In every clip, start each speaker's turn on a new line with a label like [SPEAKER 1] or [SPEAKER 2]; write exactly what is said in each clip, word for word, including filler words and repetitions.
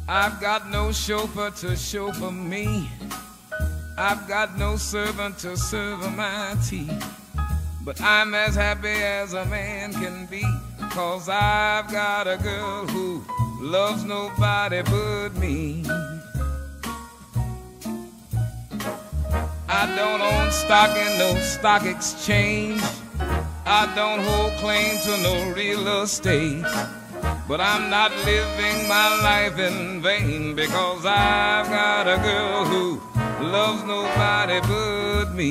[SPEAKER 1] I've got no chauffeur to chauffeur me. I've got no servant to serve my tea. But I'm as happy as a man can be, 'cause I've got a girl who loves nobody but me. I don't own stock in no stock exchange. I don't hold claim to no real estate. But I'm not living my life in vain, because I've got a girl who loves nobody but me.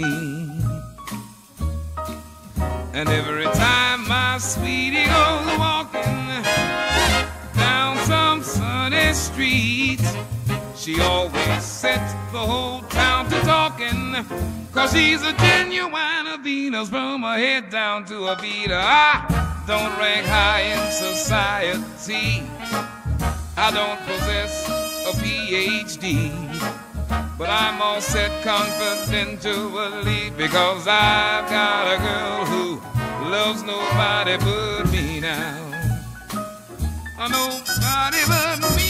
[SPEAKER 1] And every time my sweetie goes walking down some sunny street, she always sets the whole town to talking, 'cause she's a genuine Venus from her head down to her feet. I don't rank high in society. I don't possess a P H D, but I'm all set confidentially, because I've got a girl who loves nobody but me now. Oh, nobody but me.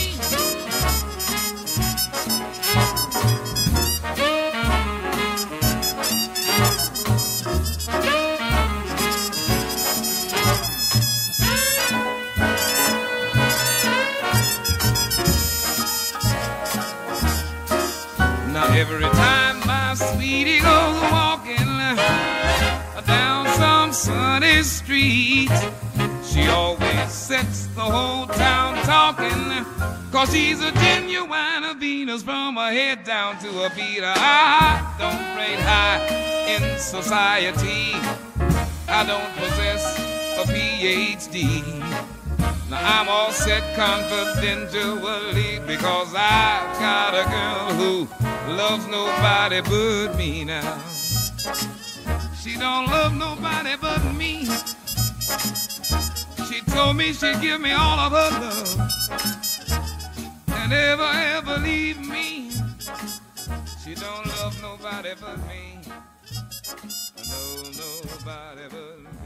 [SPEAKER 1] Now every time my sweetie goes walking down some sunny street, she always sets the whole town talking, 'cause she's a genuine Venus from her head down to her feet. I don't rate high in society. I don't possess a P H D. Now I'm all set confidentially, because I've got a girl who loves nobody but me now. She don't love nobody but me. She told me she'd give me all of her love and never ever leave me. She don't love nobody but me. No, nobody but me.